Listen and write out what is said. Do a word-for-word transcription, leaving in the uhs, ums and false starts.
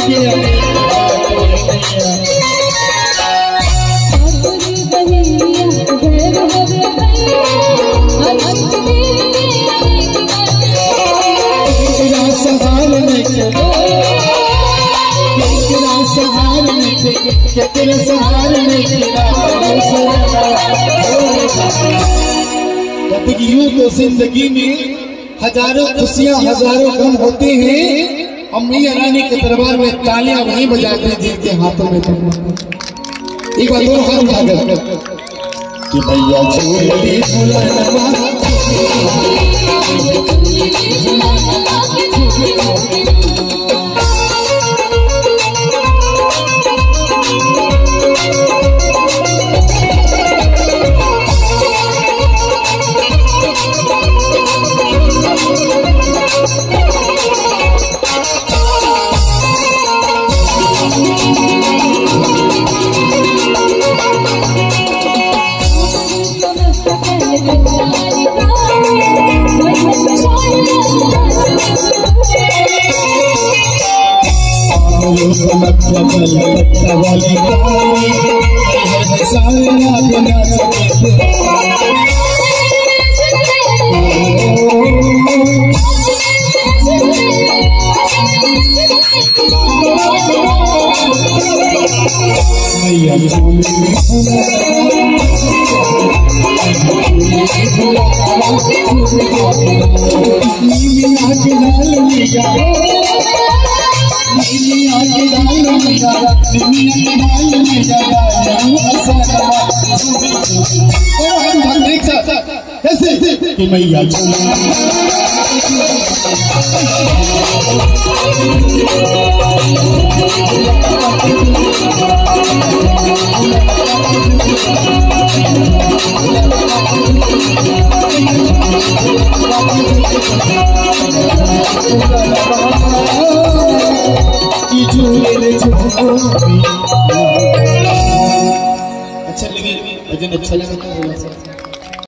यूं तो जिंदगी में हजारों खुशियां हजारों गम होते हैं। अम्मी रानी के दरबार में तालियां वहीं बजाते हैं जिनके हाथों में तुम। एक बार दो हाथ उठाकर कि भैया छोड़े कि मैया अच्छा लगे भजन अच्छा लगा।